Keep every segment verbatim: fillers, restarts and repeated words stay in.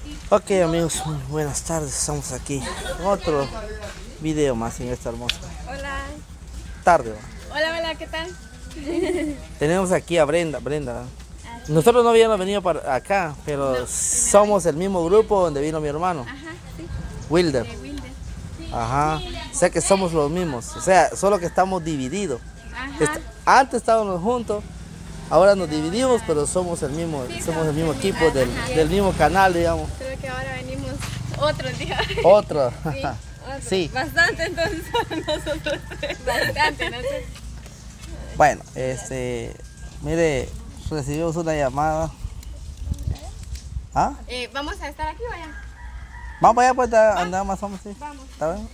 Ok amigos, muy buenas tardes, estamos aquí. Otro video más en esta hermosa Hola. tarde. ¿no? Hola, hola, ¿qué tal? Tenemos aquí a Brenda, Brenda. Nosotros no habíamos venido para acá, pero No, somos el mismo grupo donde vino mi hermano, Ajá, sí. Wilder. De Wilder. Ajá, o sea que somos los mismos, o sea, solo que estamos divididos. Ajá. Est- Antes estábamos juntos, ahora nos dividimos, pero somos el mismo, Sí, somos el mismo similar, equipo del, ajá. del mismo canal, digamos. Creo que ahora venimos otro día. Otro. Sí, otro. Sí. Bastante entonces nosotros tres. Bastante, no sé. Bueno, este, mire, recibimos una llamada. ¿Ah? Eh, ¿Vamos a estar aquí o allá? Vamos allá, pues andamos más o menos, sí. Vamos. ¿Está bien?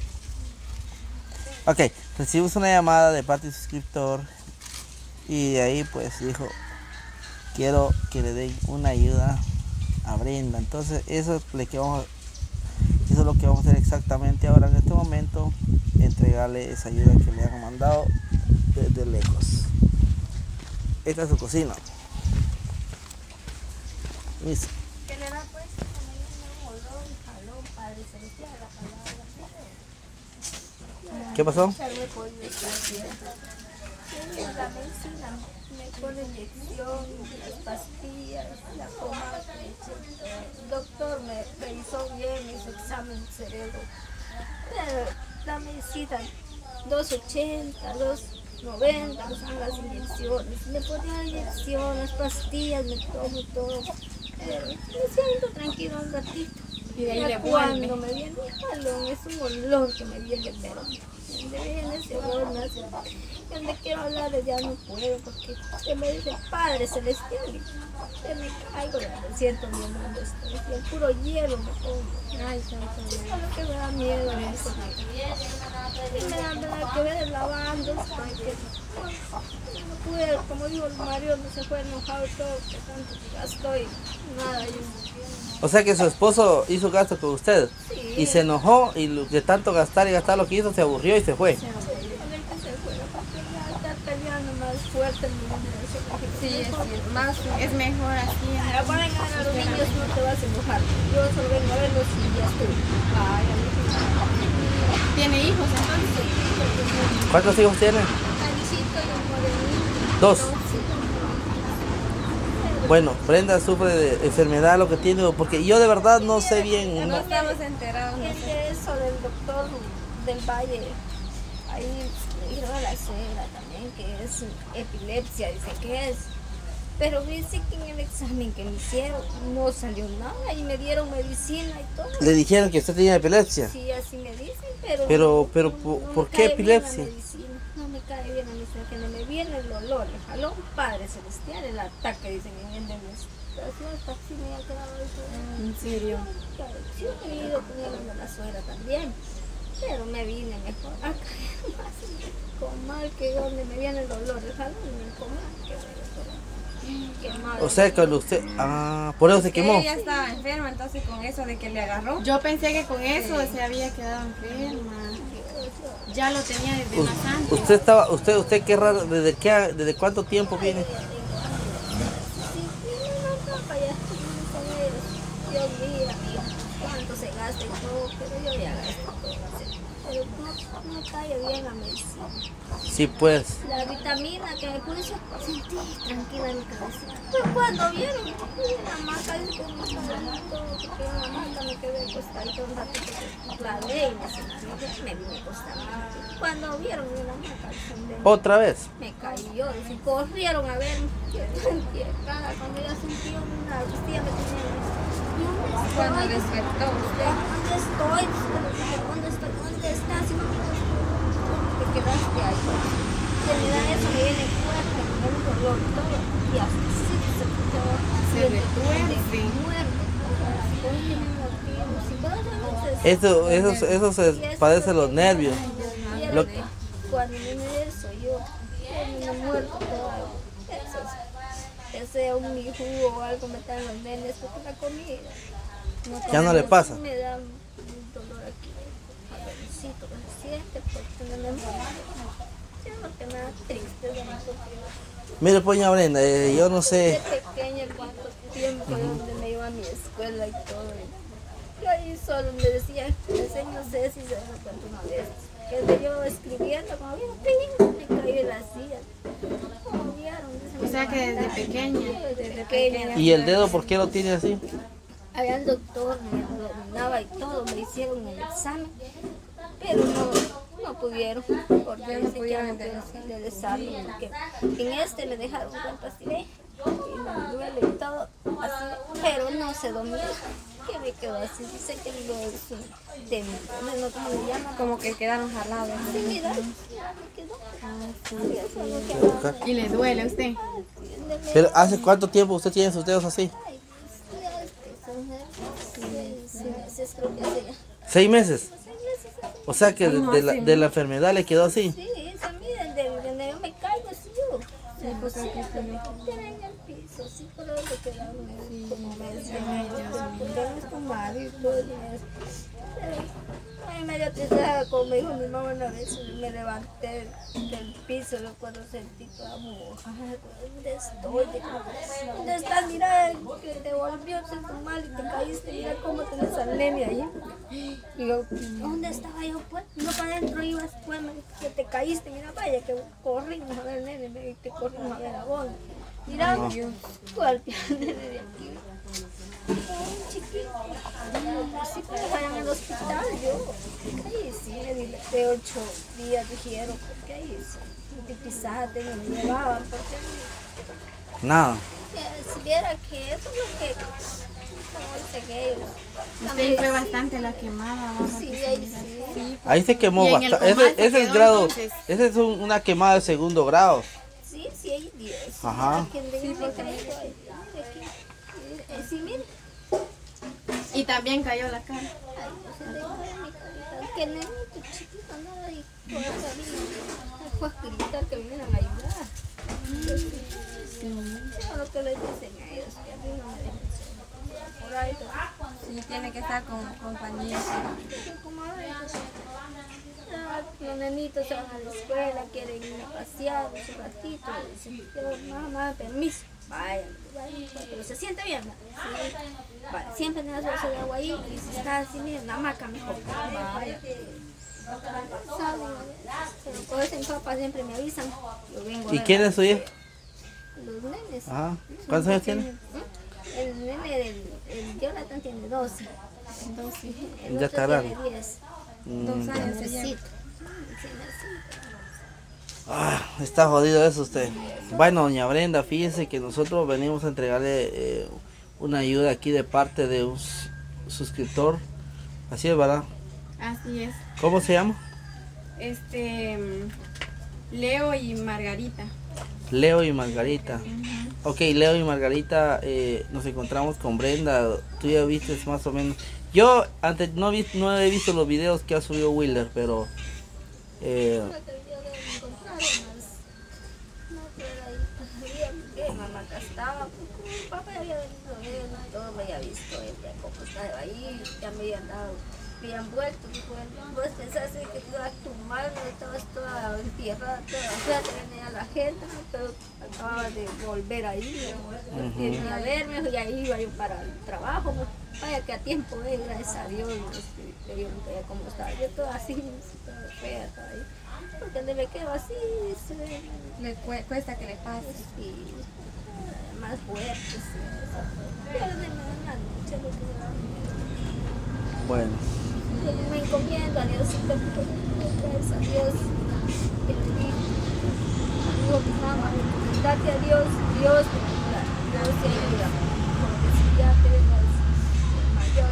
Ok, recibimos una llamada de parte del suscriptor y de ahí pues dijo, quiero que le den una ayuda a Brenda. Entonces eso es lo que vamos a, eso es lo que vamos a hacer exactamente ahora en este momento, entregarle esa ayuda que le han mandado desde lejos. Esta es su cocina. Listo. ¿Qué le da pues? Como un olor, un jalón, Padre Celestial, la palabra. ¿Qué pasó? Echarme pollo de tierra. La medicina me pone inyección, las pastillas, la pomada que me eché. El doctor me revisó bien, me hizo examen de cerebro. Pero la medicina, dos ochenta, dos noventa, son las inyecciones. Me ponían inyecciones, pastillas, me tomo todo. Pero me siento tranquilo un ratito. Y de ahí Ya le cuando vuelve. me viene un jalón, es un olor que me viene, pero donde viene ese olor me hace. Donde quiero hablar ya no puedo porque se me dice Padre Celestial y se me caigo, ya me siento mi mundo, estoy y el puro hielo me pongo. Ay, santo Dios. Es lo que me da miedo. Eso. Y me da, me da que ver lavando, estoy que yo no pude, como digo, el marido no se fue enojado y todo, que tanto que gastó y nada. Yo, O sea que su esposo hizo gasto con usted sí. y se enojó y lo- de tanto gastar y gastar lo que hizo se aburrió y se fue. Sí, a ver que se fuera, porque ya estar peleando más fuerte en mi mundo. Sí, es, es más, es mejor así. Ahora van a ganar a los niños, no te vas a enojar. Yo solo vengo a verlos y ya estoy. Ay, a mí sí. ¿Tiene hijos entonces? ¿Cuántos hijos tiene? Alicito y un morenito. Dos. No, sí. Bueno, Brenda sufre de enfermedad, lo que tiene, porque yo de verdad no sé bien. No no- estamos enterados. No Es sé. de eso del doctor del Valle. Ahí me dijeron a la suegra también que es epilepsia, dice que es. Pero dice que en el examen que me hicieron no salió nada y me dieron medicina y todo. Le dijeron que usted tenía epilepsia. Sí, así me dicen, pero... Pero- pero, no- ¿por- no me por qué cae bien epilepsia? la medicina, no me cae bien la medicina, que no me viene el olor, el jalón, Padre Celestial, el ataque, dicen en el de mi estación, hasta así me ha quedado eso. ¿En serio? Claro, sí he ido con ellos a la suegra también, pero me vine mejor acá, más con mal que donde me viene el dolor, el jalón y el comer, que qué mal. O sea, cuando usted... Ah, por eso se quemó. Ella estaba enferma, entonces con eso de que le agarró. Yo pensé que con eso se había quedado enferma. Ya lo tenía desde U- más antes. Usted estaba, usted, usted qué raro, ¿desde qué, desde cuánto tiempo viene? Sí, sí, no, no, para allá, con ellos. Dios mira, mira, cuánto se gasta y todo, pero yo ya gasto todo. sí. Pero no, no cae bien la medicina. Sí, pues. La vitamina que me puse, sentí tranquila en mi cabeza. Pero cuando vieron, la maca dice que me estaba todo, porque en la maca me quedé acostadita un ratito, que la ley me sentí, me vine acostada. Cuando vieron en la maca, dicen, ven. ¿Otra vez? Me cayó, dice, corrieron a ver, cuando ya sentí una costilla me tenía. ¿Y dónde estoy? Cuando despertó usted. ¿Dónde estoy? ¿Dónde estoy? ¿Dónde estás? Y no te quedaste ahí. Y me da eso, me viene fuerte, me da un dolor, todo. Y así se quedó. Se retuerce. Eso, eso, eso se padece los nervios. Lo- Lo... Cuando viene eso, yo yo me muerto todo. Eso es. Ya sea un mi jugo o algo me dan los nenes porque la comida. Ya no le pasa. Me da un dolor aquí. Jaboncito, que se siente porque no me muero. es lo que me da tristeza. Mire, pues, doña Brenda, eh, yo no sé. De pequeña, cuánto tiempo, uh-huh. donde me iba a mi escuela y todo. Yo ahí solo me decía, ese no sé si se me cuenta una vez, que yo escribiendo, como bien, me caí en la silla. Como vieron, o sea que desde pequeña. Sí, desde pequeña. ¿Y el dedo por qué lo tiene así? Allá el doctor me lo dominaba y todo, me hicieron el examen, pero no, no pudieron, porque no pudieron del examen, porque en este me dejaron con pastilla y me duele y todo, así, pero no se domina, que me quedó así, dice que no es un temor, no, ¿cómo le llaman? Como que quedaron jalados. Sí, mira, me quedó. Ah, sí, sí. ¿Y le duele a usted? ¿Pero hace cuánto tiempo usted tiene sus dedos así? ¿Seis meses? O sea que de, de, la, de la enfermedad le quedó así. Sí, esa mira, de yo me caigo así yo. Sí, pues sí, que me quedé en el piso, sí, pero le quedaron como meses, porque con Mario y todo eso. Ay, me dio tristeza, como me dijo mi mamá una vez, me levanté del piso, yo puedo sentir toda mojada, ¿dónde estoy? ¿Dónde estás? Mira, que te volvió, siento mal y te caíste, mira cómo tenés al nene ahí. Y yo, ¿dónde estaba yo? Pues, no para adentro ibas, pues, que te caíste, mira, vaya, que corrimos a ver al nene, y que corrimos a ver a vos. Mira, no. Yo, golpeé al nene de aquí. Ay, chiquito, así que me vayan al hospital, yo, ¿qué hice? Me di de ocho días, dijeron, ¿qué hice? Y pisaste, no me llevaban, porque nada. Si viera que eso es lo que, como dice que ellos. Usted fue bastante la quemada. Sí, ahí sí. Sí, ahí se quemó bastante. Ese, ese es el grado, entonces. Ese es un, una quemada de segundo grado. Sí, sí, hay diez. Ajá. Sí, porque sí, mire. Y también cayó la cara. Ay, no se le cae mi carita. Que nenito chiquito, nada, y por eso vino. Fue a gritar que vinieran a ayudar. Sí, lo que les dicen a ellos, que a mí no me dejan ser. Por ahí, sí, tiene que estar con compañía. Los nenitos se van a la escuela, quieren ir a pasear un ratito. Dicen, mamá, permiso. Vaya, vaya, pero se siente bien. ¿No? Sí. Vale, siempre en el vaso de agua ahí y si está así, miren, la maca mejor. Vaya. Pero por eso mis papás siempre me avisan. Yo vengo ¿Y quién es su hijo? Los nenes. Ajá. ¿Cuántos años tiene? El nene del el Jonathan tiene doce. doce. El ya está grande. Tiene diez. Mm, Dos años se lleva. Ah, está jodido eso usted. Bueno, doña Brenda, fíjese que nosotros venimos a entregarle eh, una ayuda aquí de parte de un suscriptor. Así es, ¿verdad? Así es. ¿Cómo se llama? Este, Leo y Margarita. Leo y Margarita. Uh-huh. Ok, Leo y Margarita, eh, nos encontramos con Brenda. Tú ya viste más o menos. Yo antes no, vi, no he visto los videos que ha subido Willer, pero... Eh, mamá acá estaba, mi papá ya había venido él, todo me había visto él, ya como estaba ahí, ya me habían dado, me habían vuelto, dijo él, vos pensaste que tú ibas a tu madre, estabas toda entierrada, toda fea, te venía la gente, ¿no? Pero acababa de volver ahí, uh-huh. Venía a verme, y ahí iba yo para el trabajo, ¿no? Vaya que a tiempo, eh, gracias a Dios, le digo cómo estaba, yo toda así, toda fea, toda ahí. Porque donde me quedo así, se ve, le cuesta que le pase. Sí, más fuerte, sí. Pero de nada, mucho lo que me bueno. Yo me encomiendo a Diosito, gracias a Dios. Que le digo, digo mi mamá, date a Dios, Dios te ayuda, Dios te ayuda. Porque si ya tenemos mayor,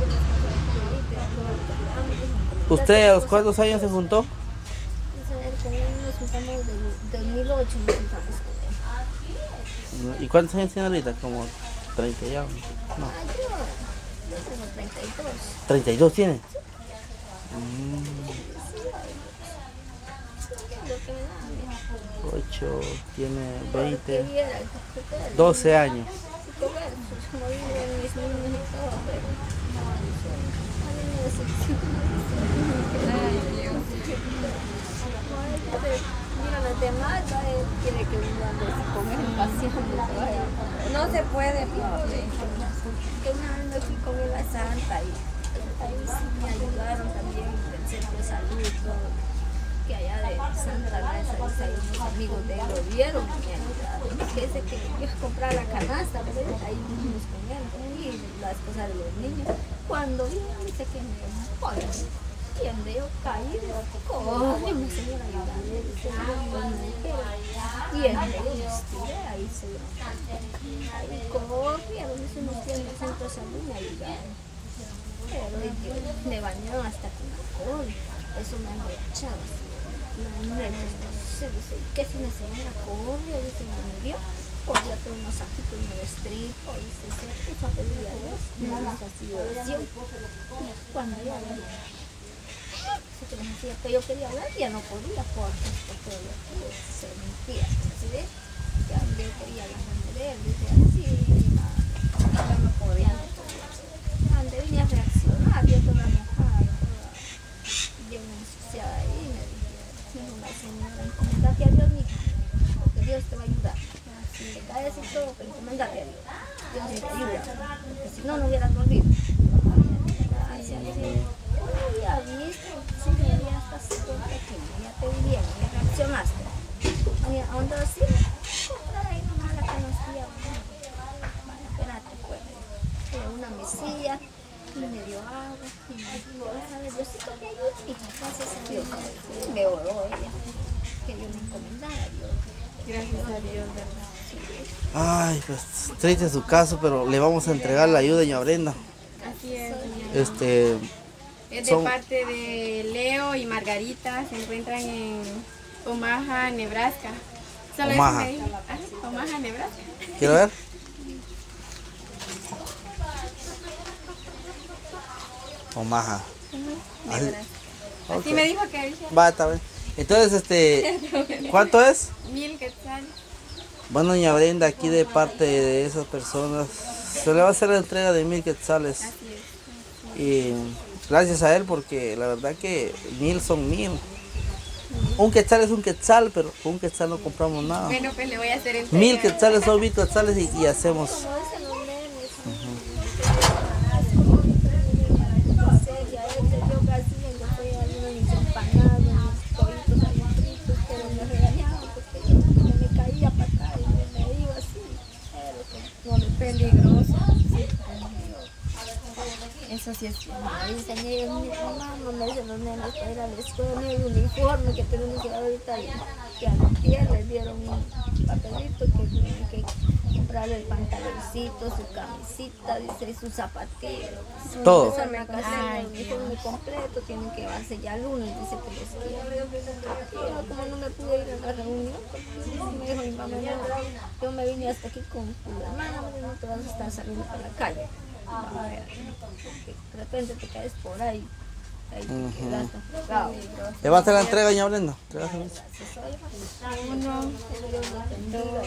¿usted a los cuántos años se juntó? Con él nos juntamos de dos mil ocho, nos juntamos con él. ¿Y cuántos años tiene ahorita? Como treinta ya. No. Ah, yo, yo tengo treinta y dos. ¿treinta y dos tiene? Sí. Mm. Sí, lo que me da, ocho, tiene veinte, doce años. Como viven mis niños y todo, pero a mí me decepciona. Ay, Dios. Mira las se puede, porque que una vez me fui con él a Santa y ahí sí me ayudaron también del centro de salud, todo, que allá de Santa, gracias a Dios, hay unos amigos de él lo vieron y me ayudaron. Que ese que yo compraba la canasta, ¿verdad? Ahí fuimos con él y las cosas de los niños. Cuando vi, dice que me joder. Y donde yo caí, coño, me seguía ayudando, y en medio yo estiré, ahí se dio. Ahí corrieron, eso nos tiene el centro de salud, me ayudaron. Pero yo, me bañaron hasta con alcohol, eso me han echado así. No, se dice, ¿qué si me señora corre? Dice, me dio, corría todo un masajito y me destripo, y se puso a pedir a Dios, no nos ha sido oración. Cuando yo que me decía que yo quería hablar, ya no podía porque todo lo que se mentía, ¿sí ves? Ya yo quería hablar de él, dice así, no, no podía, no podía. Ande vine a reaccionar, yo toda mojada, toda bien ensuciada ahí, me dijo la señora, encomendate a Dios, mija, porque Dios te va a ayudar. Si te caes y todo, pero encomendate a Dios, Dios te ayuda, porque si no, no hubieras dormido. Así, así. Uy, ya viste, sí, ya estás aquí, ya te vi bien, ya reaccionaste. Oye, ¿a dónde vas a ir? Comprar ahí nomás la canastilla. Vale, espérate, pues. Era una mesilla, y me dio agua, y me dijo, ¿sabes? Diosito te ayuda, y gracias a Dios. Y me oró ella, que yo me encomendara a Dios. Gracias a Dios, ¿verdad? Sí. Ay, pues triste su caso, pero le vamos a entregar la ayuda a doña Brenda. Así es, doña. Este... Es de Son... parte de Leo y Margarita, se encuentran en Omaha, Nebraska. Solo Omaha. Eso me dijo. Ah, Omaha, Nebraska. ¿Quiero ver? Omaha. Uh-huh. Nebraska. Así Okay. me dijo que dije. Va, está bien. Entonces, este, ¿cuánto es? Mil quetzales. Bueno, doña Brenda, aquí de parte de esas personas, se le va a hacer la entrega de mil quetzales. Así es. Y gracias a él, porque la verdad que mil son mil. Un quetzal es un quetzal, pero con un quetzal no compramos nada. Bueno, pues le voy a hacer entrega. Mil quetzales son mil quetzales y, y hacemos. Peligroso. Sí. Eso sí es cierto. Enseñé a mi mamá, me dicen los nenes para ir a la escuela, el uniforme que tenemos que ahorita, que a los pies les dieron un papelito que tienen que comprarle el pantaloncito, su camisita, dice, sus zapatillas. Todo. Empezar una casa, el uniforme completo, tienen que llevarse ya el lunes, dice que les quiero. Yo como no me pude ir a la reunión, me dijo mi mamá, no, yo me vine hasta aquí con tu hermana, no te vas a estar saliendo para la calle. A ver, de repente te caes por ahí, ahí te Uh-huh. quedas enfocado. ¿Le va a hacer la entrega, doña Brenda? Uno, dos,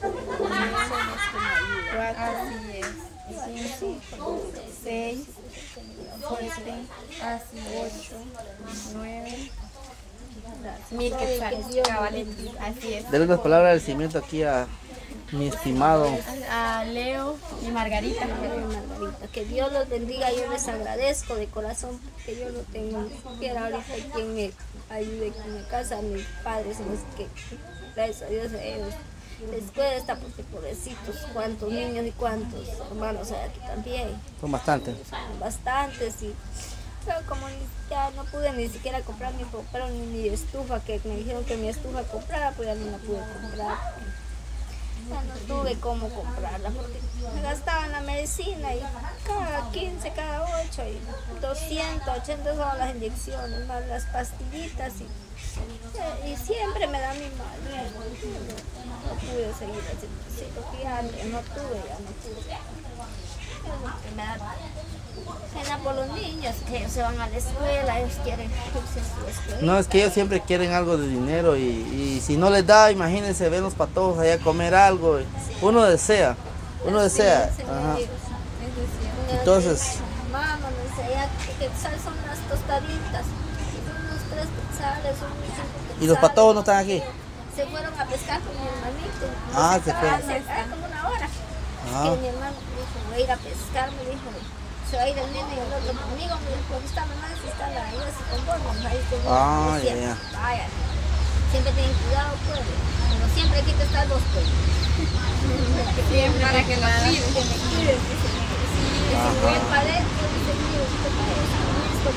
cuatro, así es. Cinco, seis, siete, ocho, nueve, mil quetzales, cabalitos, así es. Denle unas palabras de agradecimiento aquí a mi estimado. A Leo y Margarita. Margarita, que Dios los bendiga, yo les agradezco de corazón porque yo no tengo ni siquiera ahorita quien me ayude con mi casa, mis padres son los que, gracias a Dios, a ellos les cuesta porque pobrecitos, cuántos niños y cuántos hermanos hay aquí también. Son bastantes. Son bastantes y pero como ya no pude ni siquiera comprar mi pero ni mi estufa, que me dijeron que mi estufa comprara, pues ya no la pude comprar. Ya no tuve cómo comprarla porque me gastaba en la medicina y cada quince, cada ocho y doscientos ochenta son las inyecciones, más las pastillitas y, y siempre me da mi mal. No pude seguir haciendo así porque ya no tuve, ya no tuve. Me da pena por los niños que ellos se van a la escuela, ellos quieren irse a su escuela. No, es que ellos siempre quieren algo de dinero y, y si no les da, imagínense, ven los patojos allá a comer algo. Uno desea, uno desea. Sí, Ajá. sí, Entonces, mamá, me decía, ¿qué quetzal son las tostaditas? Unos tres quetzales, unos cinco quetzales. ¿y los patojos no están aquí? Se fueron a pescar con mi hermanito. Ah, se fueron. Hace como una hora. que mi hermano me dijo, voy a ir a pescar, me dijo, se va a ir el nene y el otro conmigo, me dijo, está mamá, si está la ayuda, si conforme, ahí te voy. Ah, ya, ya. Vaya, siempre tienen cuidado, pues, pero siempre aquí te estás vos, pues. Siempre para que lo cuiden. Que me cuides, que se me, que si voy para adentro, dice, mire, usted para eso, esto,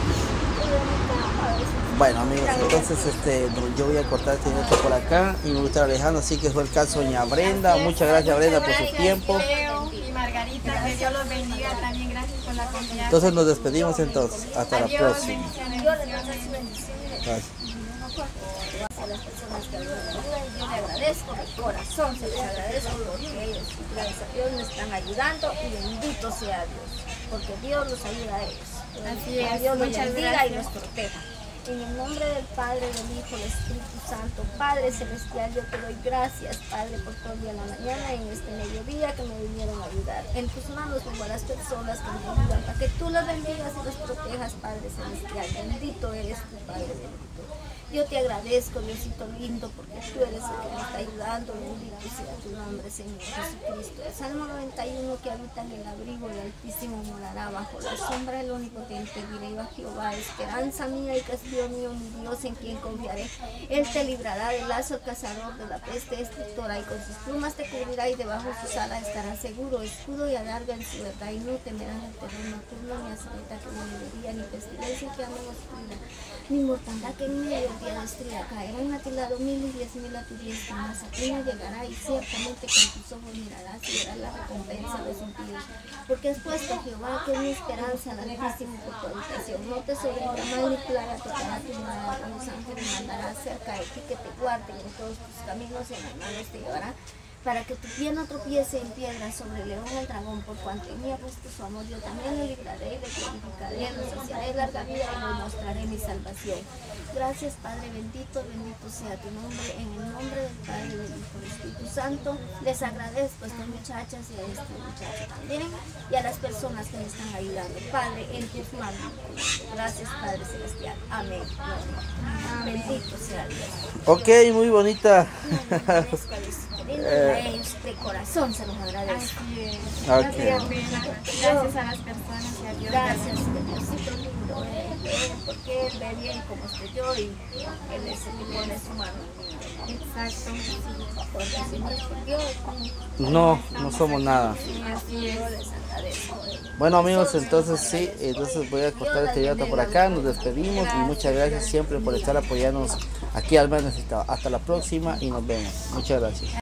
bueno amigos, entonces este, yo voy a cortar este video por acá y me gusta Alejandro, así que fue el caso de doña Brenda. Muchas gracias Brenda por su tiempo. Y Margarita, que Dios los bendiga también, gracias por la confianza. Entonces nos despedimos entonces, hasta la Adiós, próxima. bendiciones, bendiciones. Gracias. A las personas que me ayudan, yo le agradezco de corazón, se les agradezco porque ellos, gracias a Dios, me están ayudando y bendito sea Dios, porque Dios los ayuda a ellos. Así es, Dios los muchas bendiga gracias. y los proteja. En el nombre del Padre, del Hijo, del Espíritu Santo, Padre Celestial, yo te doy gracias, Padre, por todo el día en la mañana, en este mediodía que me vinieron a ayudar. En tus manos pongo a las personas que me ayudan, para que tú las bendigas y los protejas, Padre Celestial. Bendito eres tu Padre bendito. Yo te agradezco, Diosito lindo, porque tú eres el que me está ayudando. Bendito sea tu nombre, Señor Jesucristo. El Salmo noventa y uno, que habita en el abrigo del Altísimo morará bajo la sombra del Onipotente. Diré a Jehová, esperanza mía y castillo mío, mi Dios en quien confiaré. Él te librará del lazo cazador, de la peste destructora, y con sus plumas te cubrirá, y debajo de sus alas estará seguro. Escudo y adarga en su verdad, y no temerán el terreno nocturno, ni asalta que no le día, ni pestilencia que anda en oscuridad, ni mortandad que en medio del día destruya. Caerán a tu lado mil y diez mil a tu diestra, mas a ti no llegará, y ciertamente con tus ojos mirarás y verás la recompensa de los impíos. Porque has puesto, Jehová, que es mi esperanza, al Altísimo por tu habitación. No te sobrevendrá mal ni plaga tocará tu morada, con los ángeles mandará cerca de ti que te guarden en todos tus caminos, en las manos te llevará, para que tu pie no tropiece en piedra. Sobre el león y el dragón, por cuanto en mí ha puesto su amor, yo también le libraré, le glorificaré, le saciaré larga vida y le mostraré mi salvación. Gracias, Padre bendito, bendito sea tu nombre, en el nombre del Padre, del Hijo, del Espíritu Santo. Les agradezco a estas muchachas y a este muchacho también, y a las personas que me están ayudando. Padre, en tus manos. Gracias, Padre Celestial. Amén. Bendito sea Dios. Ok, muy bonita. No, no, agradezco a Dios. A ellos de corazón se los agradezco. Así es. Ok. Gracias a las personas y a Dios. Gracias, Diosito lindo, eh, eh, porque Él ve bien como estoy yo, y Él es el que pone su mano en mí. Exacto. Porque si no es por Dios, No, no somos nada. Sí, así es. yo les agradezco. Bueno amigos, entonces sí, entonces voy a cortar este video por acá, nos despedimos y muchas gracias siempre por estar apoyándonos aquí al menos. Hasta la próxima y nos vemos. Muchas gracias.